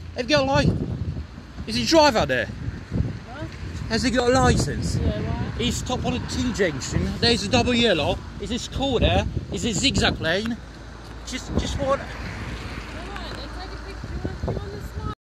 Have you got a license? Is he driver there? Huh? Has he got a license? Yeah, why? He's stopped on a T junction. There's a double yellow. Is this call there? Is it zigzag lane? Just what?